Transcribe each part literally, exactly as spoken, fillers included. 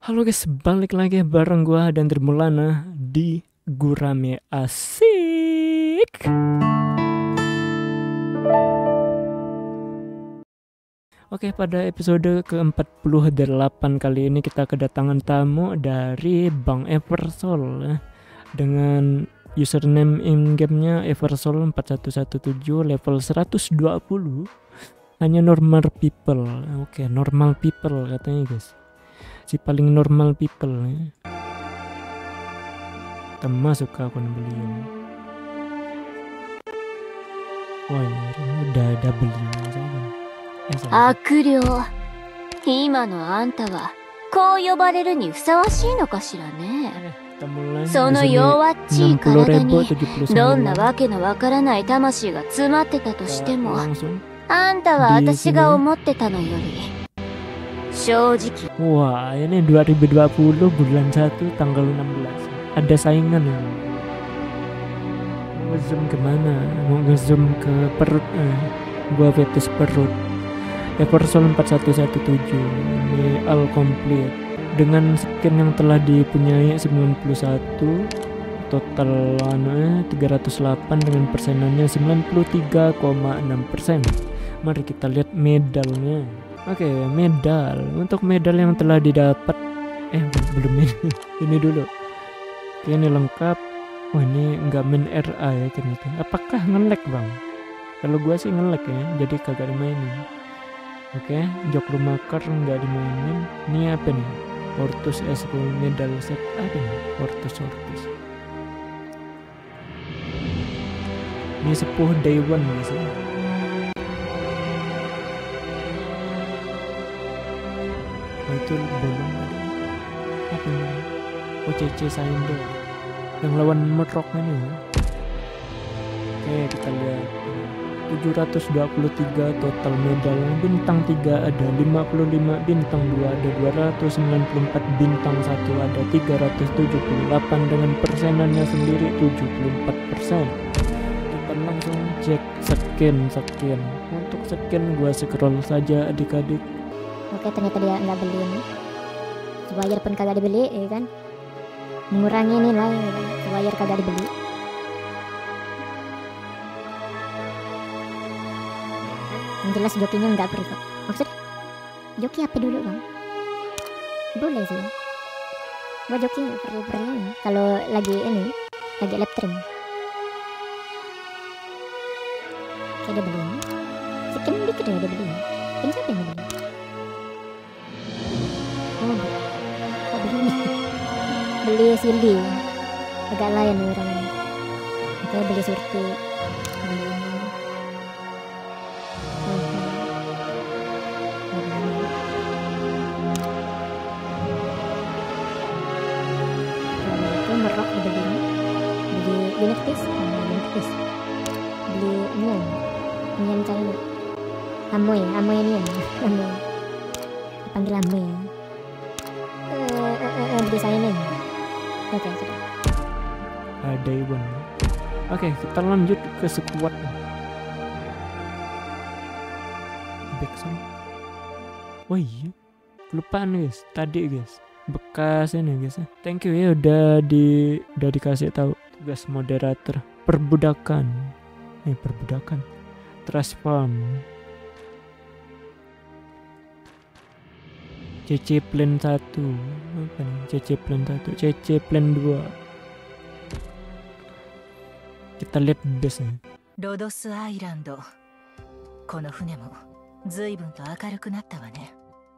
Halo guys, balik lagi bareng gua dan Trimulana di Gurame Asik. Oke, pada episode ke empat puluh delapan kali ini kita kedatangan tamu dari Bang Eversol dengan username in-game-nya Eversol empat satu satu tujuh, level seratus dua puluh. Hanya normal people. Oke, normal people katanya guys. Si paling normal people ya. Tema suka aku beliin. Oh ya, udah W saja. 悪霊、今のあんたはこう呼ばれるにふさわしいのかしらね。その弱っちい体にどんなわけのわからない魂が詰まってたとしても、あんたは私が思ってたのより正直。 Wah, ini dua ribu dua puluh bulan satu tanggal enam belas. Ada saingan ya. Ngezoom kemana? Mau ngezoom ke perut eh. Gua fetis perut. Eversol empat satu satu tujuh ini all complete dengan skin yang telah dipunyai sembilan puluh satu, total anu tiga ratus delapan dengan persenannya sembilan puluh tiga koma enam persen. Mari kita lihat medalnya. Oke, okay, medal. Untuk medal yang telah didapat eh belum ini. Ini dulu. Oke, ini lengkap. Oh, ini enggak main R A ya ternyata. Apakah nge-lag, Bang? Kalau gua sih nge-lag ya, jadi kagak dimainin. Oke, jok lumakar enggak dimainin. Ini apa nih? Ortus Esco medal set apa nih? Ortus Ortus. Ini sepuh day one guys. Oh, itu bolong tadi. Apa ini? O C C Saindo yang lawan Merok ini ya. Oke, kita lihat tujuh ratus dua puluh tiga total medal. Bintang tiga ada lima puluh lima, bintang dua ada dua ratus sembilan puluh empat, bintang satu ada tiga ratus tujuh puluh delapan dengan persenannya sendiri tujuh puluh empat persen. Kita langsung cek skin skin. Untuk skin gua scroll saja adik-adik. Oke, ternyata dia nggak beli ini. Sebayar pun kagak dibeli, ya kan? Mengurangi nilai, ya kan? Sebayar kagak dibeli. Yang jelas jokinya nggak free kok. Maksudnya joki apa dulu bang? Boleh sih. Gua joki free-free ya. Kalau lagi ini, lagi live stream. Kayak dia beli. Sekian dikit ya dia beli. Ini siapa yang beli? Oh, beli beli Cindy agak lain orangnya. Oke, beli surti beli ini. Oh, oh, beli. Kalau itu Merok dibeli beli Uniftis Uniftis beli Nian Nian China Amoy Amoy Nian Amoy panggil Amoy. Beli signing. Oke, okay, sudah. Ada Iwan. Oke, kita lanjut ke squad. Backson. Oh iya, kelupaan guys. Tadi guys, bekas ini guys. Thank you ya udah di udah dikasih tahu tugas moderator. Perbudakan. Nih perbudakan. Transform. C C plan satu apa nih? C C plan satu, C C plan dua. Kita lihat base nya. Rhodos Island. この船も随分と明るくなったわね。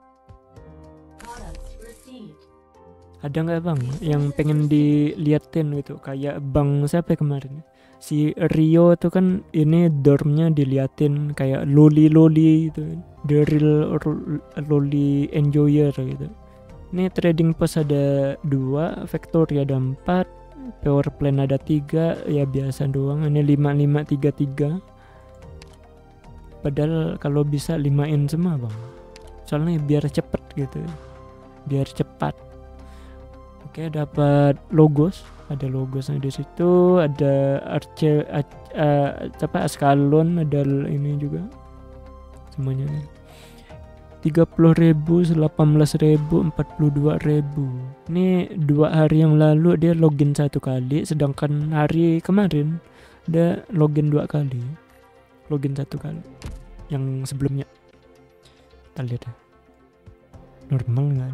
Ada nggak bang yang pengen diliatin gitu kayak bang siapa kemarin? Si Rio tuh kan ini dormnya diliatin kayak loli loli gitu, the real loli enjoyer gitu. Ini trading post ada dua, factory ada empat, power plant ada tiga, ya biasa doang. Ini lima lima tiga tiga. Padahal kalau bisa limain semua bang, soalnya biar cepet gitu, biar cepat. Oke, dapat logos, ada logosnya di situ, ada arche, uh, apa askalon, ada ini juga semuanya. tiga puluh ribu, delapan belas ribu, empat puluh dua ribu. Ini dua hari yang lalu dia login satu kali, sedangkan hari kemarin dia login dua kali. Login satu kali. Yang sebelumnya. Kita lihat ya. Normal nggak?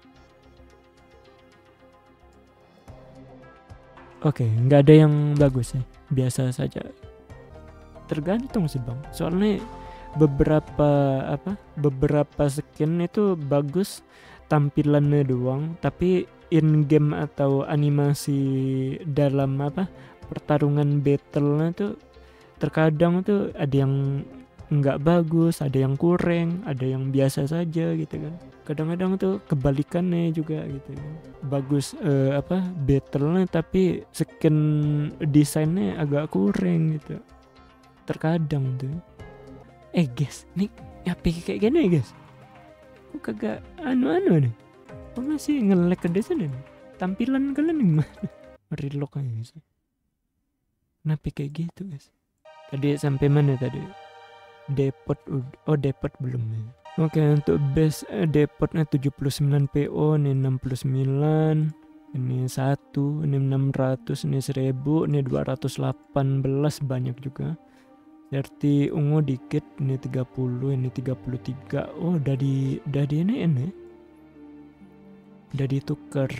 Oke, nggak ada yang bagus ya. Biasa saja. Tergantung sih bang. Soalnya beberapa apa beberapa skin itu bagus tampilannya doang, tapi in game atau animasi dalam apa pertarungan battle-nya tuh terkadang tuh ada yang nggak bagus, ada yang kurang, ada yang biasa saja gitu kan. Kadang-kadang tuh kebalikannya juga gitu kan. Bagus eh, apa battle-nya tapi skin desainnya agak kurang gitu. Terkadang tuh. Eh guys, nih H P kayak gini ya guys. Kok kagak anu-anu nih. Kok masih nge-lag ke desain nih. Tampilan kalian gimana? Relock aja guys. Kenapa kayak gitu guys? Tadi sampai mana tadi? Depot, oh depot belum ya. Oke, untuk base eh, depotnya tujuh puluh sembilan P O, ini enam puluh sembilan, ini satu, ini enam ratus, ini seribu, ini dua ratus delapan belas, banyak juga. Berarti ungu dikit, ini tiga puluh, ini tiga puluh tiga. Oh, udah di udah di ini ini. Udah ditukar.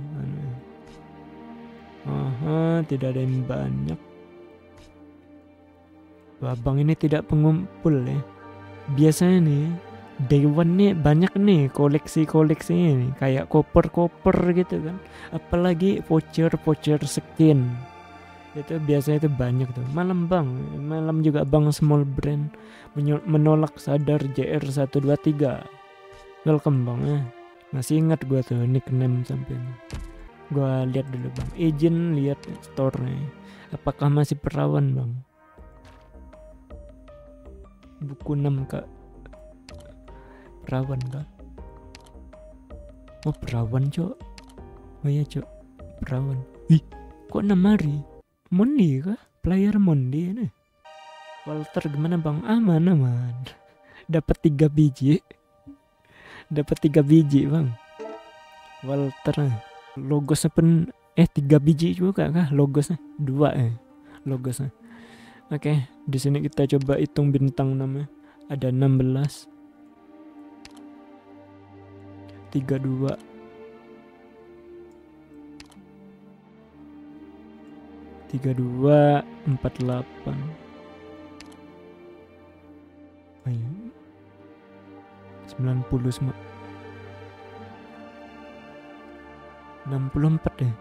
Aha, tidak ada yang banyak. Wah, bang ini tidak pengumpul ya. Biasanya nih Dewan nih banyak nih koleksi-koleksinya nih, kayak koper-koper gitu kan. Apalagi voucher-voucher skin. Itu biasanya itu banyak tuh. Malam bang, malam juga bang small brand menolak sadar J R satu dua tiga. Welcome bang ya. Masih ingat gua tuh nickname sampai ini. Gua lihat dulu bang. Izin lihat store-nya. Apakah masih perawan bang? Buku enam kak. Perawan kak? Oh perawan cok. Oh iya cok. Perawan. Ih kok enam hari? Mondi kah? Player Mondi ini. Walter gimana bang? Aman aman. Dapat tiga biji. Dapat tiga biji bang. Walter. Logosnya pun eh tiga biji juga kah? Logosnya dua eh. Logosnya. Oke, di sini kita coba hitung bintang namanya. Ada enam belas. tiga puluh dua. tiga puluh dua, empat puluh delapan. Ayo. sembilan puluh semua. enam puluh empat deh.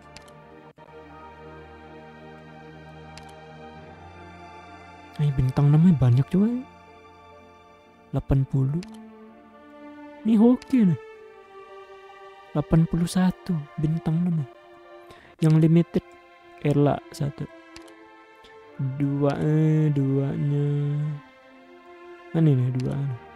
Ay, bintang namanya banyak juga. delapan puluh. Ini hoki nih. delapan puluh satu bintang namanya. Yang limited Ella satu. Dua eh duanya. Mana nih dua?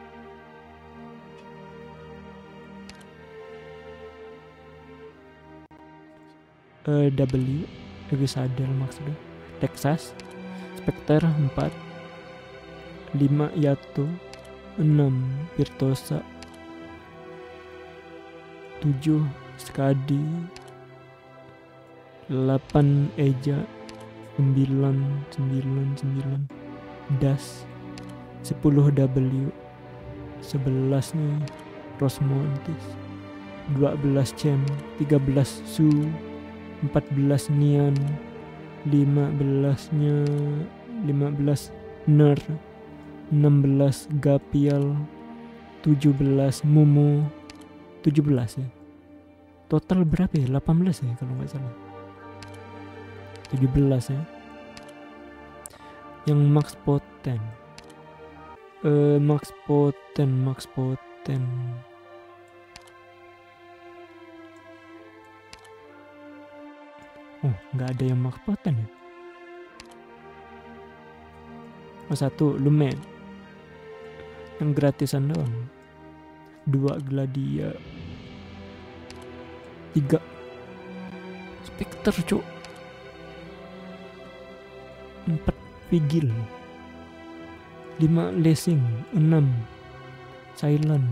Eh W Evisadel maksudnya. Texas. Spectre empat, lima Yato, enam Virtuosa, tujuh Skadi, delapan Eja, sembilan, sembilan, sembilan Das, sepuluh W, sebelas nih Rosmontis, dua belas Cem, tiga belas Su, empat belas Nian, lima belasnya lima belas Ner, enam belas Gapial, tujuh belas Mumu, tujuh belas ya. Total berapa ya? delapan belas ya kalau nggak salah. tujuh belas ya. Yang max poten. Eh max poten, max poten. Oh, nggak ada yang max poten ya? Oh, satu lumen. Yang gratisan doang. Dua Gladia. Tiga Spectre cuk. Empat Vigil. Lima Lessing. Enam Silent.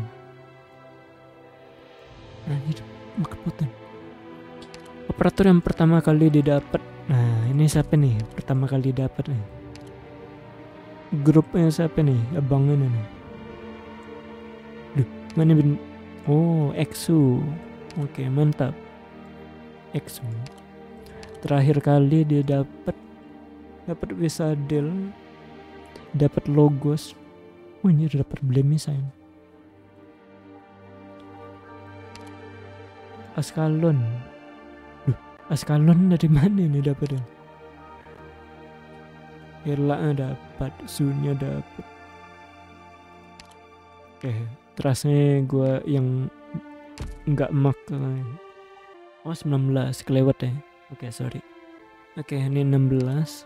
Anjir, Max Poten. Operator yang pertama kali didapat. Nah, ini siapa nih? Pertama kali dapat nih. Grupnya siapa nih? Abangnya nih. Duh, mana ben? Oh, Exu. Oke, mantap. Exu. Terakhir kali dia dapat dapat Visadel, dapat Logos. Oh, ini dapat Blemisain. Askalon. Duh, Askalon dari mana nih dapatnya? Ela dapat, Sunya dapat. Oke, terasnya gue yang nggak mak. Oh, sembilan belas kelewat ya. Oke, sorry. Oke, ini enam belas.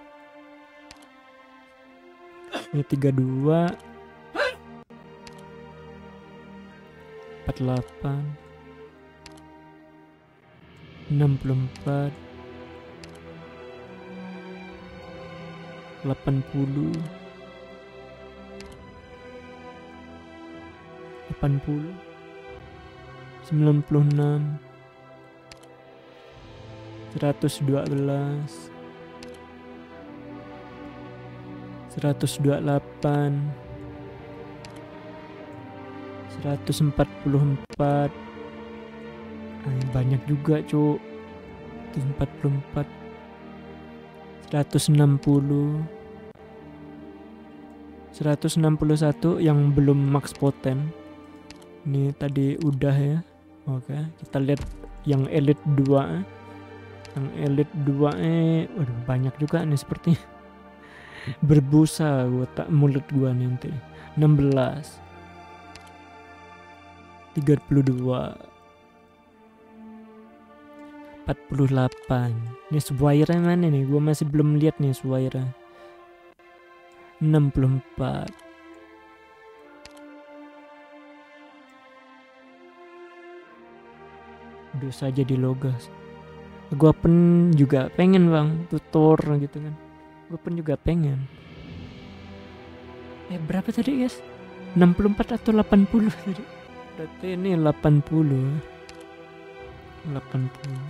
Ini tiga puluh dua. empat puluh delapan. enam puluh empat. delapan puluh. delapan puluh. sembilan puluh enam. seratus dua belas. seratus dua puluh delapan. seratus empat puluh empat. Ay, banyak juga cuk. seratus empat puluh empat. seratus enam puluh. seratus enam puluh satu yang belum max poten. Ini tadi udah ya. Oke, kita lihat yang elite dua. Yang elite dua eh waduh banyak juga nih sepertinya. Berbusa gua tak mulut gua nih nanti. enam belas. tiga puluh dua. empat puluh delapan. Ini Swaira mana nih? Gua masih belum lihat nih Swaira. enam puluh empat. Dosa jadi logas. Gua pun juga pengen bang tutor gitu kan. Gua pun juga pengen. Eh berapa tadi guys? enam puluh empat atau delapan puluh tadi? Berarti ini delapan puluh. delapan puluh.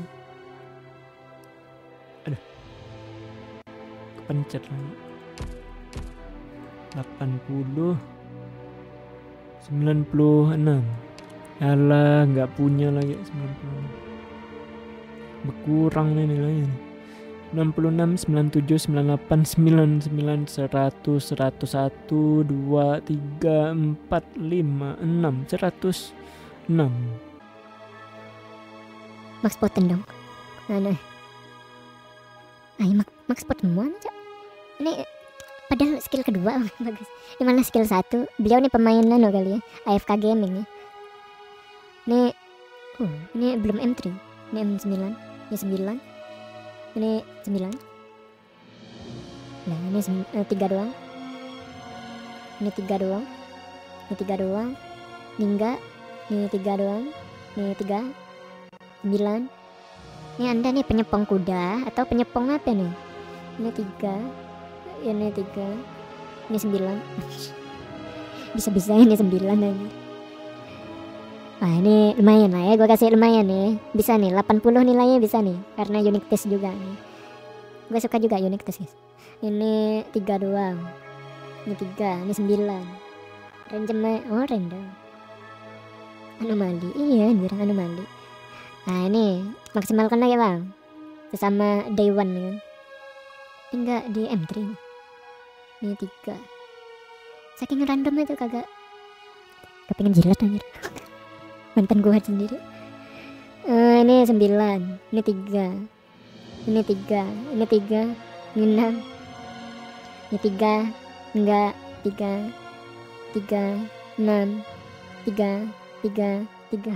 Aduh. Kepencet lagi. delapan puluh. sembilan puluh enam. Alah, nggak punya lagi sembilan puluh enam. Berkurang nih nilainya. enam puluh enam, sembilan puluh tujuh, sembilan puluh delapan, sembilan puluh sembilan, seratus, seratus satu, dua, tiga, empat, lima, enam, seratus enam. Max poten dong. Mana? Ayo max, max poten mana cak? Ini padahal skill kedua bagus. Ini malah skill satu. Beliau nih pemain nano kali ya. A F K Gaming ya. Ini, uh, ini belum M tiga. Ini M sembilan. Ini sembilan. Ini sembilan. Nah ini eh, tiga doang. Ini tiga doang. Ini tiga doang. Ini enggak. Ini tiga doang. Ini tiga. Sembilan. Ini anda nih penyepong kuda atau penyepong apa nih? Ini tiga. Ini tiga. Ini sembilan. Bisa-bisa ini sembilan aja. Nah ini lumayan lah ya, gue kasih lumayan nih. Bisa nih, delapan puluh nilainya bisa nih. Karena unique test juga nih. Gue suka juga unique test guys. Ini tiga doang. Ini tiga, ini sembilan. Random, oh random. Anomali, iya anjir anomali. Nah ini, maksimalkan lagi bang. Sesama day one nih kan. Enggak di M tiga. Ini tiga. Saking random itu kagak. Kepingin jilat anjir. Mantan gue sendiri. uh, Ini sembilan. Ini tiga. Ini tiga. Ini tiga. Ini enam. Ini tiga. Enggak. Tiga. Tiga. Enam. Tiga. Tiga. Tiga.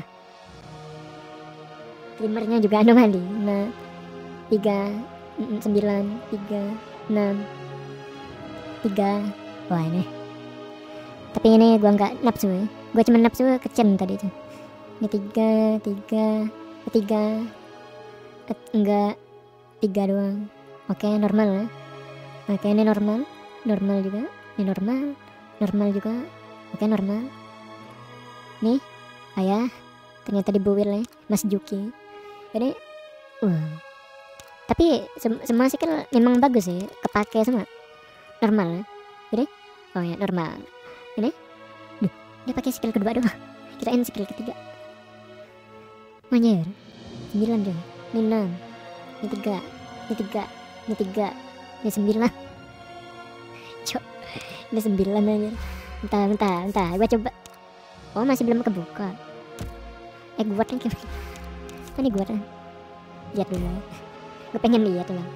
Primernya juga anomali. Nah. Tiga. Sembilan. Tiga. Enam. Tiga. Wah ini. Tapi ini gua nggak nafsu ya. Gua cuma nafsu kecen tadi itu. Ini tiga, tiga, tiga, enggak, tiga doang. Oke, normal ya. Oke, ini normal, normal juga. Ini normal, normal juga. Oke, normal. nih ayah ternyata dibuil ya Mas Juki. Jadi uh, tapi sem semua sih kan memang bagus sih, kepake semua normal ya. Jadi oh ya normal ini duh, dia pakai skill kedua doang, kirain skill ketiga. Anjir sembilan deh, ini enam, ini tiga, ini tiga, ini tiga, ini sembilan. Cok, ini sembilan aja. Bentar, bentar, bentar, gua coba. Oh masih belum kebuka. Eh gua kan kayak ini gua kan. Lihat dulu. Gue pengen lihat dulu.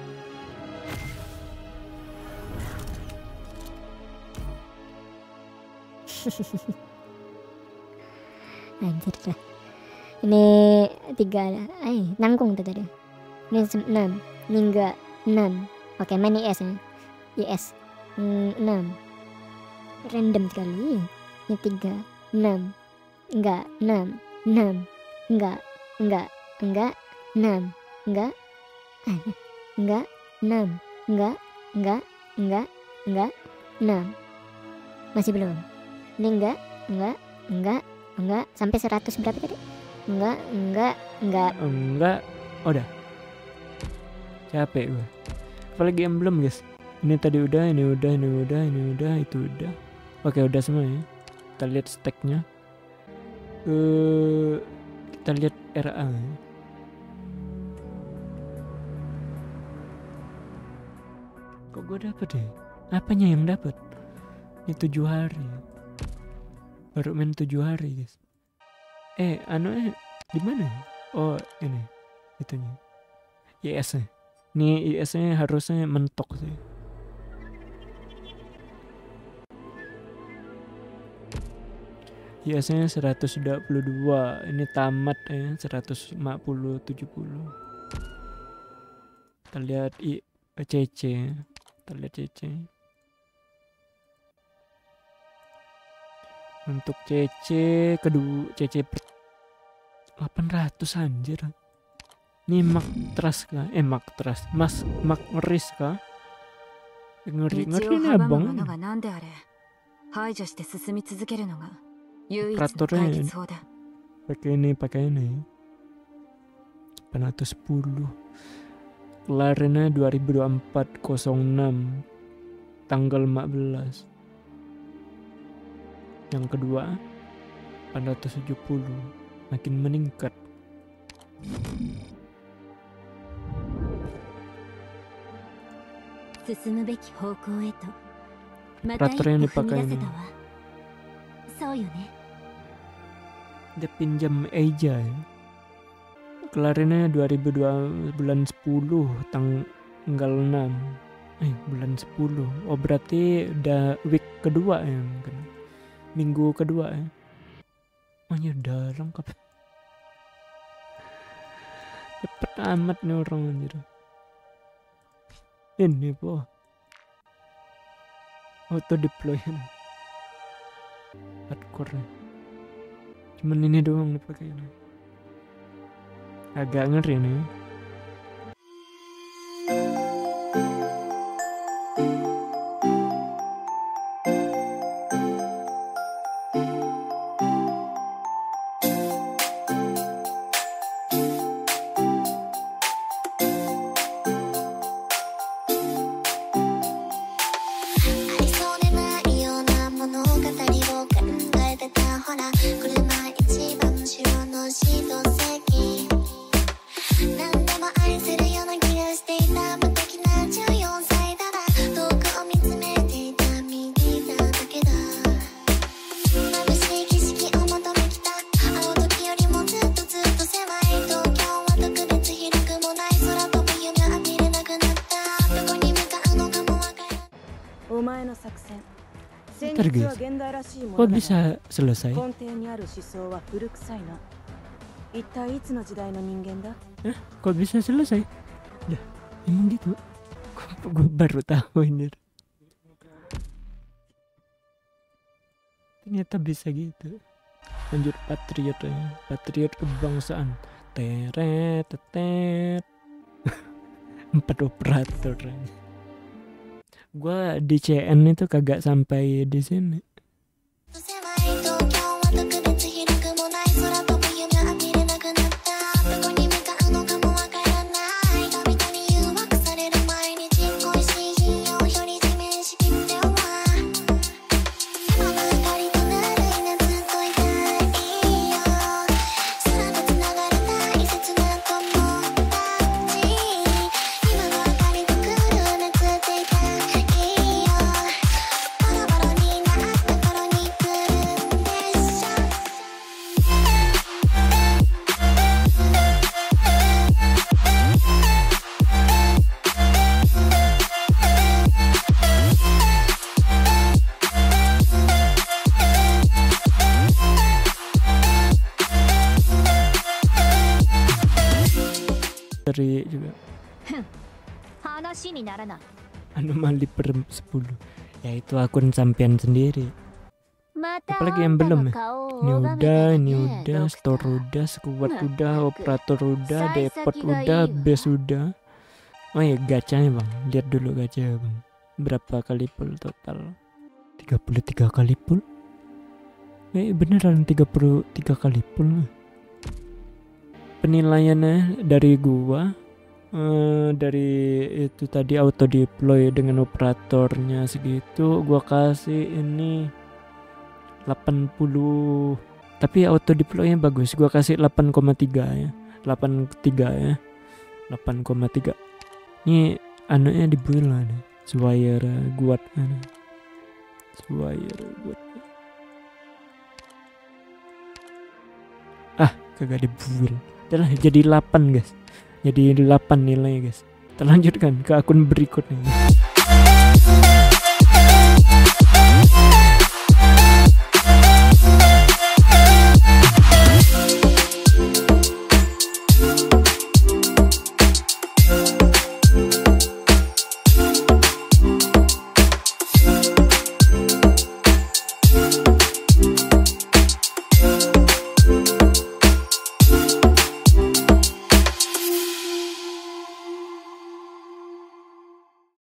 Anjir lah. Ini tiga, ay nangkung tuh tadi. Ini enam, ini enggak enam. Oke, main I S ya. I S enam. Random sekali. Ini tiga, enam, enggak enam, enam, enggak, enggak, enggak, enam, enggak, enggak, enam, enggak, enggak, enggak, enggak, enam. Masih belum. Ini enggak, enggak, enggak, enggak, sampai seratus berapa tadi? Enggak, enggak, enggak. Enggak. Oh, udah. Capek gue. Apalagi yang belum, guys. Ini tadi udah, ini udah, ini udah, ini udah, itu udah. Oke, udah semua ya. Kita lihat stacknya. Uh, kita lihat R A. Kok gue dapet ya? Apanya yang dapet? Ini tujuh hari. Baru main tujuh hari, guys. Eh, anu eh di mana? Oh, ini itunya. I S-nya. Nih I S-nya harusnya mentok sih. I S-nya seratus dua puluh dua. Ini tamat ya, seratus lima puluh tujuh puluh. Kita lihat I C C. Kita lihat C C. Untuk C C kedua, C C delapan ratus anjir. Ini Mak Trust kah? Eh Mak Trust. Mas Mak Ngeris kah? Ngeri ngeri ini abang. Operatornya pakai ini pakai ini. delapan ratus sepuluh. Kelarinnya dua ribu dua puluh empat nol enam tanggal lima belas. Yang kedua delapan ratus tujuh puluh, makin meningkat. Operator yang dipakai ini dia pinjam aja ya. Kelarinnya dua ribu dua bulan sepuluh tanggal enam. Eh bulan sepuluh. Oh berarti udah week kedua ya mungkin. Minggu kedua ya. Oh ya udah lengkap. Cepet amat nih orang anjir. Ini po auto deploy hardcore nih. Cuman ini doang dipakai ini. Agak ngeri nih. Bentar guys, kok bisa selesai? Eh, kok bisa selesai? Dah, emang gitu? Gue baru tahu ini. Ternyata bisa gitu. Lanjut Patriot ya, Patriot kebangsaan. Teret, tetet. Empat operator. Gua di C N itu kagak sampai di sini. Seri juga. Anomali per sepuluh. Ya itu akun sampean sendiri. Apalagi yang belum ya? Ini udah, ini udah, store udah, squad udah, operator udah, depot udah, base udah. Oh ya gacanya bang, lihat dulu gacha bang. Berapa kali pull total? tiga puluh tiga kali pull? Eh beneran tiga puluh tiga kali pull. Penilaiannya dari gua Uh, dari itu tadi auto deploy dengan operatornya segitu, gua kasih ini delapan puluh, tapi auto deploynya bagus, gua kasih delapan koma tiga ya, delapan koma tiga ya, delapan koma tiga. Ini anaknya di build lah nih, Swire guat ana. Swire guat. Ah, kagak di build. Udah jadi delapan guys. Jadi delapan nilai guys. Kita lanjutkan ke akun berikutnya.